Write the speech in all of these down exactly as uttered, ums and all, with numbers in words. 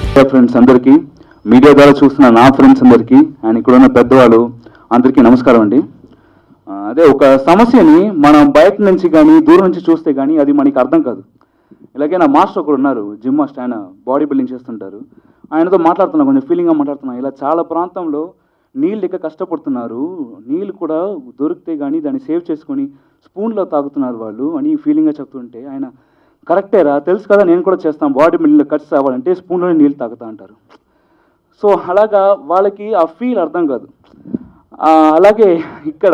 Friends అందరికీ, media ద్వారా చూస్తున్న నా ఫ్రెండ్స్ అందరికీ అండ్ ఇక్కడ ఉన్న పెద్దవాళ్ళు అందరికీ నమస్కారం అండి. అదే ఒక సమస్యని మనం బయట నుంచి కానీ దూరం నుంచి చూస్తే కానీ అది మనకి అర్థం కాదు. ఇలాగే నా మాస్టర్ ఒకరు ఉన్నారు, జిమ్ మాస్టర్, ఆయన బాడీ బిల్డింగ్ చేస్తుంటారు. ఆయనతో మాట్లాడుతున్నా, కొంచెం ఫీలింగ్గా మాట్లాడుతున్నా. ఇలా చాలా ప్రాంతంలో నీళ్ళు లెక్క కష్టపడుతున్నారు, నీళ్ళు కూడా దొరికితే కానీ దాన్ని సేవ్ చేసుకొని స్పూన్లో తాగుతున్నారు వాళ్ళు అని ఫీలింగ్గా చెప్తుంటే ఆయన కరెక్టేరా, తెలుసు కదా నేను కూడా చేస్తాను, బాడీ బిల్డింగ్లో కట్స్ అవ్వాలంటే స్పూన్లోనే నీళ్ళు తాగుతా అంటారు. సో అలాగా వాళ్ళకి ఆ ఫీల్ అర్థం కాదు. అలాగే ఇక్కడ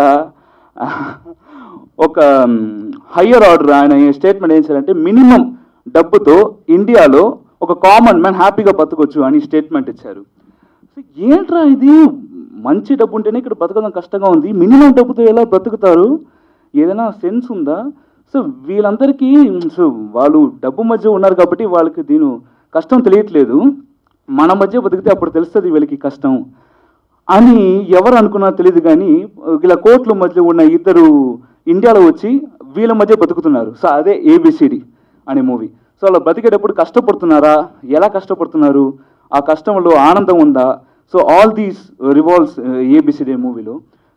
ఒక హయ్యర్ ఆర్డర్ ఆయన స్టేట్మెంట్ ఏం చేయాలంటే మినిమం డబ్బుతో ఇండియాలో ఒక కామన్ మ్యాన్ హ్యాపీగా బతకొచ్చు అని స్టేట్మెంట్ ఇచ్చారు. సో ఏంట్రా ఇది, మంచి డబ్బు ఉంటేనే ఇక్కడ బతకడం కష్టంగా ఉంది, మినిమం డబ్బుతో ఎలా బ్రతుకుతారు, ఏదైనా సెన్స్ ఉందా? సో వీళ్ళందరికీ సో వాళ్ళు డబ్బు మధ్య ఉన్నారు కాబట్టి వాళ్ళకి దీని కష్టం తెలియట్లేదు. మన మధ్య బతికితే అప్పుడు తెలుస్తుంది వీళ్ళకి కష్టం అని ఎవరు అనుకున్నా తెలియదు. కానీ ఇలా కోట్ల మధ్య ఉన్న ఇద్దరు ఇండియాలో వచ్చి వీళ్ళ మధ్య బతుకుతున్నారు. సో అదే ఏబిసిడి అనే మూవీ. సో అలా బతికేటప్పుడు కష్టపడుతున్నారా, ఎలా కష్టపడుతున్నారు, ఆ కష్టంలో ఆనందం ఉందా? So all these revolves ABCD మూవీలో.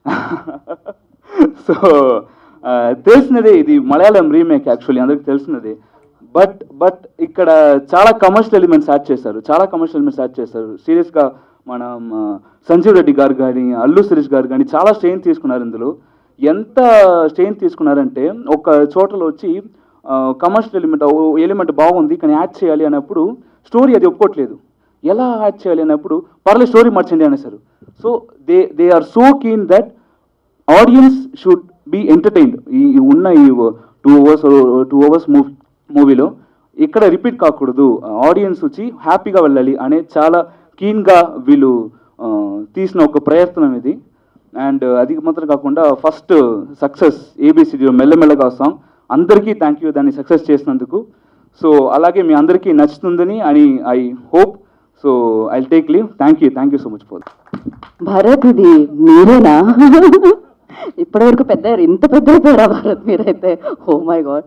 సో తెలిసినదే, ఇది మలయాళం రీమేక్ యాక్చువల్లీ, అందరికి తెలిసినదే. బట్ బట్ ఇక్కడ చాలా కమర్షియల్ ఎలిమెంట్స్ యాడ్ చేశారు, చాలా కమర్షియల్ ఎలిమెంట్స్ యాడ్ చేశారు. సీరియస్గా మనం సంజీవ్ రెడ్డి గారు కానీ అల్లు శిరీష్ గారు కానీ చాలా స్ట్రెయిన్ తీసుకున్నారు ఇందులో. ఎంత స్ట్రెయిన్ తీసుకున్నారంటే ఒక చోటలో వచ్చి కమర్షియల్ ఎలిమెంట్ ఎలిమెంట్ బాగుంది కానీ యాడ్ చేయాలి అన్నప్పుడు స్టోరీ అది ఒప్పుకోవట్లేదు. ఎలా యాడ్ చేయాలి అన్నప్పుడు పర్లేదు స్టోరీ మార్చండి అనేసారు. So they they are so keen that audience should be entertained. ఈ ఉన్న ఈ two hours two hours movie మూవీలో ఇక్కడ రిపీట్ కాకూడదు, ఆడియన్స్ వచ్చి హ్యాపీగా వెళ్ళాలి అనే చాలా కీన్గా వీళ్ళు తీసిన ఒక ప్రయత్నం ఇది. అండ్ అది మాత్రం కాకుండా ఫస్ట్ సక్సెస్ ఏబిసిడిలో మెల్లమెల్లగా వస్తాం. అందరికీ థ్యాంక్ యూ దాన్ని సక్సెస్ చేసినందుకు. సో అలాగే మీ అందరికీ నచ్చుతుందని అని I hope. So I take leave. Thank you thank you so much for. Bharath, ఇది మీరేనా? ఇప్పటివరకు పెద్ద ఇంత పెద్ద అయిపోయారా భరత్ మీరైతే? Oh my god.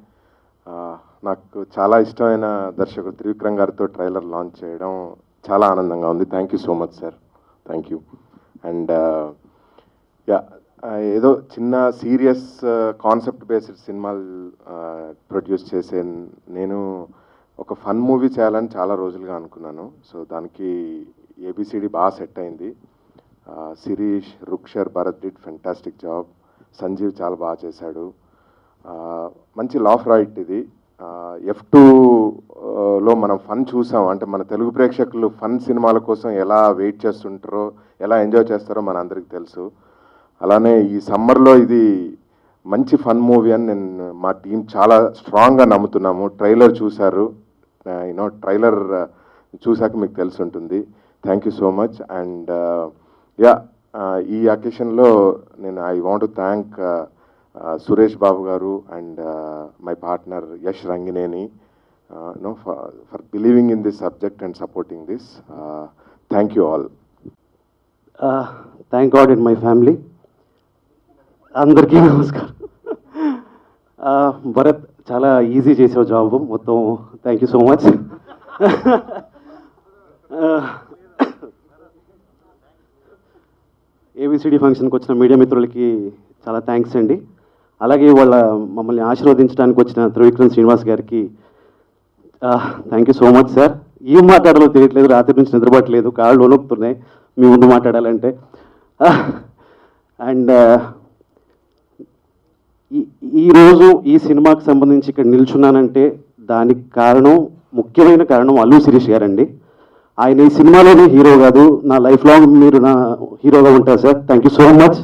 నాకు చాలా ఇష్టమైన దర్శకుడు త్రివిక్రమ్ గారితో ట్రైలర్ లాంచ్ చేయడం చాలా ఆనందంగా ఉంది. Thank you so much sir, thank you. And yeah ఏదో చిన్న సీరియస్ కాన్సెప్ట్ బేస్డ్ సినిమాలు ప్రొడ్యూస్ చేసే నేను ఒక ఫన్ మూవీ చేయాలని చాలా రోజులుగా అనుకున్నాను. సో దానికి ఏబిసిడి బాగా సెట్ అయింది. Sirish, Rukshar, Bharath did fantastic job. Sanjeev చాలా బాగా చేశాడు. మంచి లాఫ్ రైట్ ఇది. ఎఫ్ టూలో మనం ఫన్ చూసాం, అంటే మన తెలుగు ప్రేక్షకులు ఫన్ సినిమాల కోసం ఎలా వెయిట్ చేస్తుంటారో, ఎలా ఎంజాయ్ చేస్తారో మన అందరికీ తెలుసు. అలానే ఈ సమ్మర్లో ఇది మంచి ఫన్ మూవీ అని నేను మా టీం చాలా స్ట్రాంగ్గా నమ్ముతున్నాము. ట్రైలర్ చూశారు, యూనో ట్రైలర్ చూశాక మీకు తెలిసి ఉంటుంది. Thank you so much. And yeah ఈ అకేషన్లో నేను I want to thank Suresh Babu garu and my partner Yash Rangineni no for believing in this subject and supporting this. Thank you all. Thank god and my family. అందరికీ నమస్కారం. భరత్, చాలా ఈజీ చేసావు job మొత్తం. Thank you so much. ABCD ఫంక్షన్కి వచ్చిన media మిత్రులకి చాలా thanks అండి. అలాగే వాళ్ళ మమ్మల్ని ఆశీర్వదించడానికి వచ్చిన త్రివిక్రమ్ శ్రీనివాస్ గారికి thank you so much sir. ఏం మాట్లాడాలో తెలియట్లేదు, రాత్రి నుంచి నిద్రపట్టలేదు, కాళ్ళు వణుకుతున్నాయి మీ ముందు మాట్లాడాలంటే. అండ్ ఈరోజు ఈ సినిమాకి సంబంధించి ఇక్కడ నిల్చున్నానంటే దానికి కారణం, ముఖ్యమైన కారణం అల్లు శిరీష్ గారండి. ఆయన ఈ సినిమాలోనే హీరో కాదు, నా లైఫ్ లాంగ్ మీరు నా హీరోగా ఉంటారు sir. Thank you so much.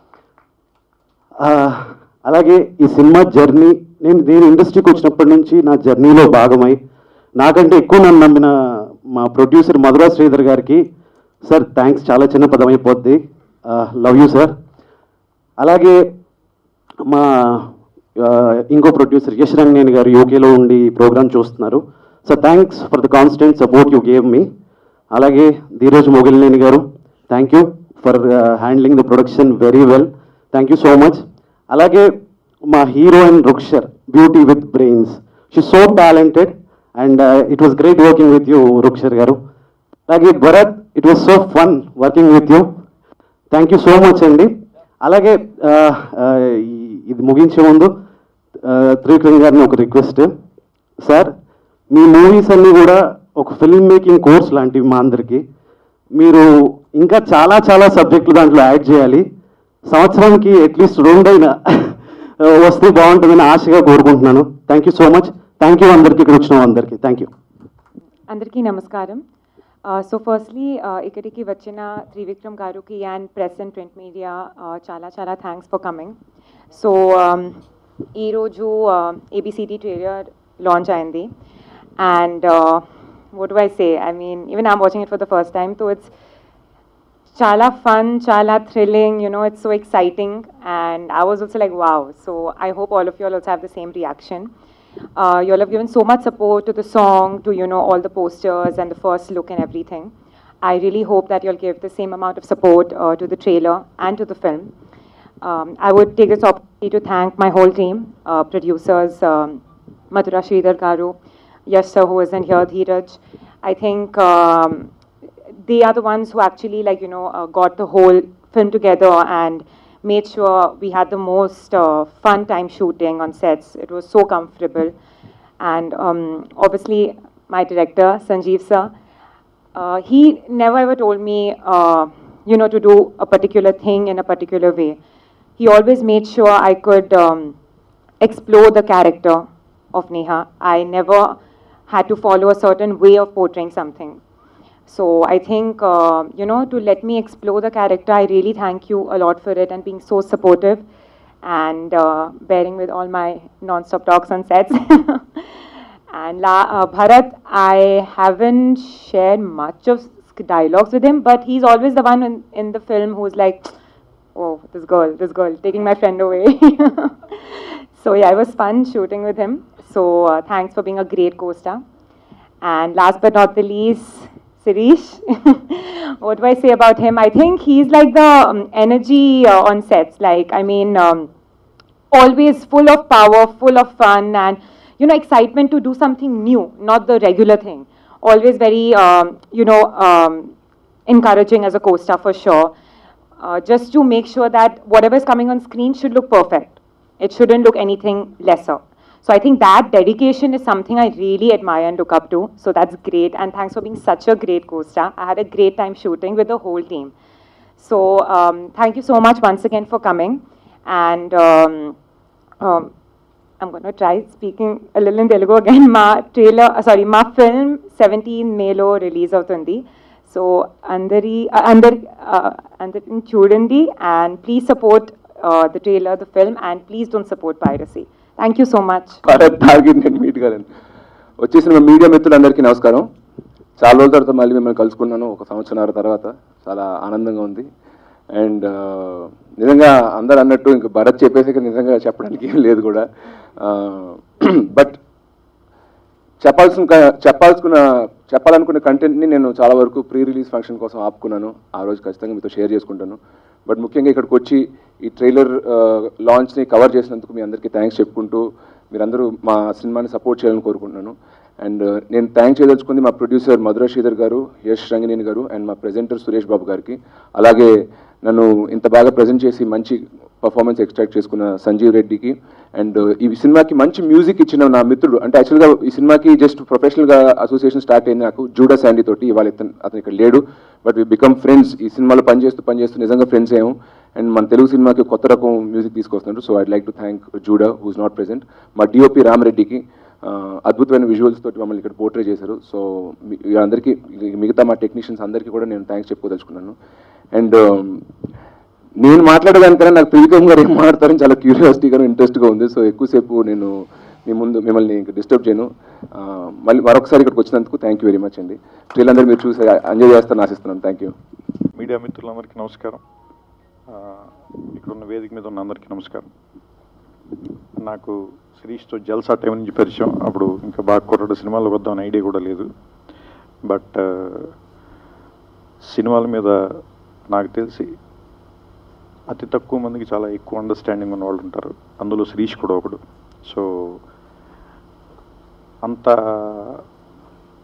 అలాగే ఈ సినిమా జర్నీ, నేను నేను ఇండస్ట్రీకి వచ్చినప్పటి నుంచి నా జర్నీలో భాగమై నాకంటే ఎక్కువ నన్ను నమ్మిన మా ప్రొడ్యూసర్ మధురా శ్రీధర్ గారికి సార్ థ్యాంక్స్. చాలా చిన్న పదం అయిపోద్ది. Love you sir. అలాగే మా ఇంకో ప్రొడ్యూసర్ యష్ రంగినేని గారు యూకేలో ఉండి ప్రోగ్రామ్ చూస్తున్నారు. So thanks for the constant support you gave me. అలాగే Dheeraj Mogilineni garu, thank you for handling the production very well. Thank you so much. అలాగే మా heroine Rukshar, beauty with brains, she so talented. And it was great working with you Rukshar garu. అలాగే Bharath, it was so fun working with you. Thank you so much అండి. అలాగే ఇది ముగించే ముందు త్రివిక్రమ్ గారిని ఒక రిక్వెస్ట్. సార్, మీ మూవీస్ అన్నీ కూడా ఒక ఫిల్మ్ మేకింగ్ కోర్స్ లాంటివి మా అందరికీ. మీరు ఇంకా చాలా చాలా సబ్జెక్టులు దాంట్లో యాడ్ చేయాలి. సంవత్సరానికి అట్లీస్ట్ రెండైనా వస్తే బాగుంటుందని ఆశగా కోరుకుంటున్నాను. Thank you so much. Thank you అందరికీ, ఇక్కడ వచ్చిన అందరికీ థ్యాంక్ యూ. అందరికీ నమస్కారం. సో ఫస్ట్లీ ఇక్కడికి వచ్చిన త్రివిక్రమ్ గారికి and press and print media చాలా చాలా థ్యాంక్స్ ఫర్ కమింగ్. సో ఈరోజు ఏబిసిడి ట్రైలర్ లాంచ్ అయింది and what do I say? I mean, even I'm watching it for the first time, so it's chala fun, chala thrilling, you know, it's so exciting, and I was also like, wow. So I hope all of you all also have the same reaction. Uh, you all have given so much support to the song, to, you know, all the posters and the first look and everything. I really hope that you'll give the same amount of support uh, to the trailer and to the film. Um, I would take this opportunity to thank my whole team, uh, producers, um, Madhura Sridhar Garu, Yash sir, who isn't here, Dheeraj. I think um, they are the ones who actually, like, you know, uh, got the whole film together and made sure we had the most uh, fun time shooting on sets. It was so comfortable. And um, obviously, my director, Sanjeev sir, uh, he never ever told me, uh, you know, to do a particular thing in a particular way. He always made sure I could um, explore the character of Neha. I never had to follow a certain way of portraying something. So I think, uh, you know, to let me explore the character, I really thank you a lot for it and being so supportive and uh, bearing with all my non-stop talks on sets. And La, uh, Bharat, I haven't shared much of dialogues with him, but he's always the one in, in the film who's like, oh, this girl, this girl, taking my friend away. So yeah, it was fun shooting with him. So uh, thanks for being a great co-star. And last but not the least, Sirish. What do I say about him? I think he's like the um, energy uh, on sets. Like, I mean, um, always full of power, full of fun, and, you know, excitement to do something new, not the regular thing. Always very, um, you know, um, encouraging as a co-star for sure. Uh, just to make sure that whatever is coming on screen should look perfect. It shouldn't look anything lesser. So I think that dedication is something I really admire and look up to. So that's great. And thanks for being such a great co-star. I had a great time shooting with the whole team. So um, thank you so much once again for coming. And um, um, I'm going to try speaking a little in Telugu again. Ma trailer, uh, sorry, ma film seventeenth May lo release avutundi. So andari, uh, andar, uh, andarin chudandi and please support uh, the trailer, the film, and please don't support piracy. Thank you so much. Bharat target నేను meet కాలేను. వచ్చేసిన మీడియా మిత్రులందరికీ నమస్కారం. చాలా రోజుల తర్వాత మళ్ళీ మిమ్మల్ని కలుసుకున్నాను, ఒక సంవత్సరాల తర్వాత. చాలా ఆనందంగా ఉంది. అండ్ నిజంగా అందరు అన్నట్టు ఇంకా భరత్ చెప్పేసి నిజంగా చెప్పడానికి ఏం లేదు కూడా. బట్ చెప్పాల్సిన చెప్పాల్సుకున్న చెప్పాలనుకున్న కంటెంట్ని నేను చాలా వరకు ప్రీ రిలీజ్ ఫంక్షన్ కోసం ఆపుకున్నాను. ఆ రోజు ఖచ్చితంగా మీతో షేర్ చేసుకుంటాను. బట్ ముఖ్యంగా ఇక్కడికి వచ్చి ఈ ట్రైలర్ లాంచ్ని కవర్ చేసినందుకు మీ అందరికీ థ్యాంక్స్ చెప్పుకుంటూ మీరందరూ మా సినిమాని సపోర్ట్ చేయాలని కోరుకుంటున్నాను. అండ్ నేను థ్యాంక్స్ చేయదలుచుకుంది మా ప్రొడ్యూసర్ మధురా శ్రీధర్ గారు, యష్ రంగినేని గారు, అండ్ మా ప్రెజెంటర్ సురేష్ బాబు గారికి, అలాగే నన్ను ఇంత బాగా ప్రజెంట్ చేసి మంచి పర్ఫార్మెన్స్ ఎక్స్ట్రాక్ట్ చేసుకున్న సంజీవ్ రెడ్డికి, అండ్ ఈ సినిమాకి మంచి మ్యూజిక్ ఇచ్చిన నా మిత్రుడు. అంటే యాక్చువల్గా ఈ సినిమాకి జస్ట్ ప్రొఫెషనల్గా అసోసియేషన్ స్టార్ట్ అయింది నాకు జూడా శాండీ తోటి. ఇవాళ ఇతను అతను ఇక్కడ లేడు, బట్ వి బికమ్ ఫ్రెండ్స్. ఈ సినిమాలో పనిచేస్తూ పనిచేస్తూ నిజంగా ఫ్రెండ్స్ అయ్యాము. అండ్ మన తెలుగు సినిమాకి కొత్త రకం మ్యూజిక్ తీసుకొస్తున్నారు. So I'd like to thank Judah who's not present. మా డిఓపి రామరెడ్డికి అద్భుతమైన విజువల్స్ తోటి మమ్మల్ని ఇక్కడ పోర్ట్రే చేశారు. సో అందరికీ, మిగతా మా టెక్నీషియన్స్ అందరికీ కూడా నేను థ్యాంక్స్ చెప్పుకోదలుచుకున్నాను. అండ్ నేను మాట్లాడేదానికన్నా నాకు త్రివిక్రమ్ గారు ఏం మాట్లాడతారని చాలా క్యూరియాసిటీగా ఇంట్రెస్ట్గా ఉంది. సో ఎక్కువసేపు నేను మీ ముందు మిమ్మల్ని డిస్టర్బ్ చేయను. మళ్ళీ మరొకసారి ఇక్కడికి వచ్చినందుకు థ్యాంక్ యూ వెరీ మచ్ అండి. ట్రైలర్ మీరు చూసి ఎంజాయ్ చేస్తారని ఆశిస్తున్నాను. Thank you. మీడియా మిత్రులందరికీ నమస్కారం. ఇక్కడ ఉన్న వేదిక మీద ఉన్న అందరికీ నమస్కారం. నాకు శిరీష్తో జల్సా టైం నుంచి పరిచయం. అప్పుడు ఇంకా బాగా కొట్టడు సినిమాలకు వద్దామని ఐడియా కూడా లేదు. బట్ సినిమాల మీద నాకు తెలిసి అతి తక్కువ మందికి చాలా ఎక్కువ అండర్స్టాండింగ్ ఉన్న వాళ్ళు ఉంటారు. అందులో శిరీష్ కూడా ఒకడు. సో అంత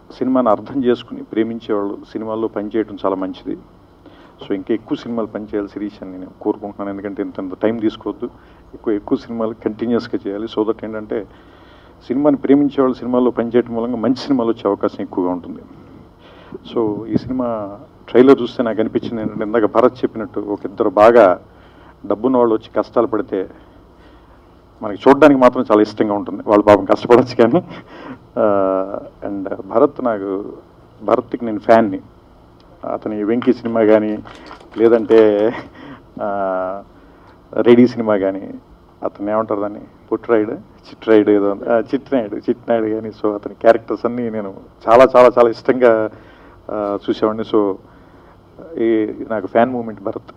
సినిమాని అర్థం చేసుకుని ప్రేమించేవాళ్ళు సినిమాల్లో పనిచేయడం చాలా మంచిది. సో ఇంకా ఎక్కువ సినిమాలు పనిచేయాలి శిరీష్ అని నేను కోరుకుంటున్నాను. ఎందుకంటే ఇంత టైం తీసుకోవద్దు, ఎక్కువ ఎక్కువ సినిమాలు కంటిన్యూస్గా చేయాలి. సో దట్ ఏంటంటే సినిమాని ప్రేమించేవాళ్ళు సినిమాల్లో పనిచేయడం మూలంగా మంచి సినిమాలు వచ్చే అవకాశం ఎక్కువగా ఉంటుంది. సో ఈ సినిమా ట్రైలర్ చూస్తే నాకు అనిపించింది ఏంటంటే, ఇందాక భరత్ చెప్పినట్టు ఒక ఇద్దరు బాగా డబ్బున్న వాళ్ళు వచ్చి కష్టాలు పడితే మనకి చూడడానికి మాత్రం చాలా ఇష్టంగా ఉంటుంది. వాళ్ళు పాపం కష్టపడచ్చు కానీ. అండ్ భరత్ నాకు భరత్కి నేను ఫ్యాన్ని. అతని వెంకీ సినిమా కానీ లేదంటే రెడీ సినిమా కానీ, అతను ఏమంటారు దాన్ని పుట్రాయిడ్ చిట్రాయిడ్ ఏదో చిట్నాయుడు చిట్నాయుడు కానీ, సో అతని క్యారెక్టర్స్ అన్నీ నేను చాలా చాలా చాలా ఇష్టంగా చూసేవాడిని. సో ఈ నాకు fan moment Bharath.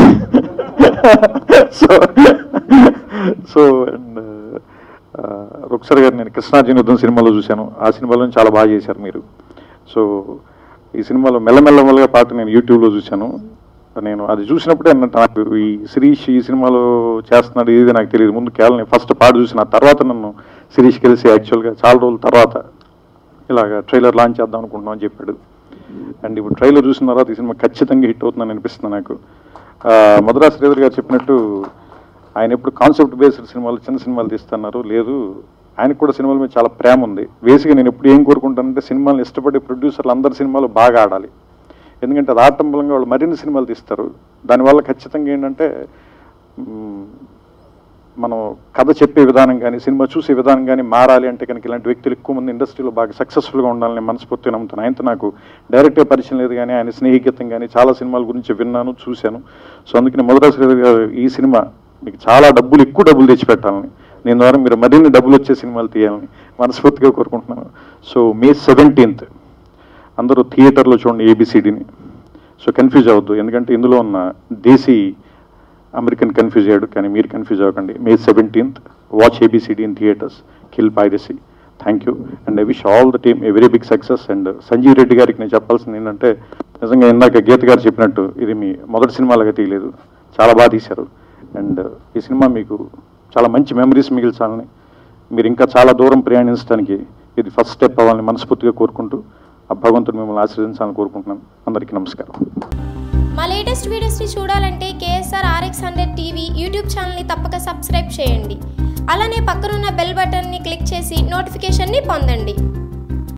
So so and Rukshar garu నేను కృష్ణార్జున యుద్ధం సినిమాలో చూశాను. ఆ సినిమాలో చాలా బాగా చేశారు మీరు. సో ఈ సినిమాలో మెల్లమెల్లమెల్లగా పాట నేను యూట్యూబ్లో చూశాను. నేను అది చూసినప్పుడే నాకు ఈ శిరీష్ ఈ సినిమాలో చేస్తున్నాడు ఇది నాకు తెలియదు. ముందు కేవలం నేను ఫస్ట్ పాట చూసిన తర్వాత నన్ను శిరీష్ కలిసి యాక్చువల్గా చాలా రోజుల తర్వాత ఇలాగ ట్రైలర్ లాంచ్ చేద్దాం అనుకుంటున్నాం అని చెప్పాడు. అండ్ ఇప్పుడు ట్రైలర్ చూసిన తర్వాత ఈ సినిమా ఖచ్చితంగా హిట్ అవుతుందని అనిపిస్తుంది నాకు. మధురా శ్రీధర్ గారు చెప్పినట్టు ఆయన ఎప్పుడు కాన్సెప్ట్ బేస్డ్ సినిమాలు చిన్న సినిమాలు తీస్తున్నారు లేదు, ఆయనకు కూడా సినిమాల మీద చాలా ప్రేమ ఉంది. బేసిక్గా నేను ఎప్పుడు ఏం కోరుకుంటానంటే సినిమాలను ఇష్టపడే ప్రొడ్యూసర్లు అందరి సినిమాలు బాగా ఆడాలి. ఎందుకంటే అది ఆడటం మూలంగా వాళ్ళు మరిన్ని సినిమాలు తీస్తారు. దానివల్ల ఖచ్చితంగా ఏంటంటే మనం కథ చెప్పే విధానం కానీ సినిమా చూసే విధానం కానీ మారాలి అంటే కనుక ఇలాంటి వ్యక్తులు ఎక్కువ మంది ఇండస్ట్రీలో బాగా సక్సెస్ఫుల్గా ఉండాలని మనస్ఫూర్తిగా నమ్ముతాను. ఆయనతో నాకు డైరెక్ట్గా పరిచయం లేదు కానీ ఆయన స్నేహితం కానీ చాలా సినిమాల గురించి విన్నాను చూశాను. సో అందుకని మధురా శ్రీధర్ గారు ఈ సినిమా మీకు చాలా డబ్బులు ఎక్కువ డబ్బులు తెచ్చిపెట్టాలని, నేను ద్వారా మీరు మరిన్ని డబ్బులు వచ్చే సినిమాలు తీయాలని మనస్ఫూర్తిగా కోరుకుంటున్నాను. సో మే సెవెంటీన్త్ అందరూ థియేటర్లో చూడండి ఏబిసిడిని. సో కన్ఫ్యూజ్ అవ్వద్దు, ఎందుకంటే ఇందులో ఉన్న దేశీ అమెరికన్ కన్ఫ్యూజ్ అయ్యాడు, కానీ మీరు కన్ఫ్యూజ్ అవ్వకండి. May seventeenth watch ABCD in theatres, kill piracy. Thank you and I wish all the team a very big success. And Sanjeev Reddy గారికి నేను చెప్పాల్సింది ఏంటంటే, నిజంగా ఇందాక గీత గారు చెప్పినట్టు ఇది మీ మొదటి సినిమాలాగా తీయలేదు, చాలా బాగా తీశారు. అండ్ ఈ సినిమా మీకు చాలా మంచి మెమరీస్ మిగిల్చాలని, మీరు ఇంకా చాలా దూరం ప్రయాణించడానికి ఇది ఫస్ట్ స్టెప్ అవ్వాలని మనస్ఫూర్తిగా కోరుకుంటూ ఆ భగవంతుడు మిమ్మల్ని ఆశీర్వదించాలని కోరుకుంటున్నాను. అందరికీ నమస్కారం. మా లేటెస్ట్ వీడియోస్ని చూడాలంటే KSR RX hundred TV YouTube ఛానల్ని తప్పక సబ్స్క్రైబ్ చేయండి. అలానే పక్కనున్న బెల్ బటన్ని క్లిక్ చేసి నోటిఫికేషన్ని పొందండి.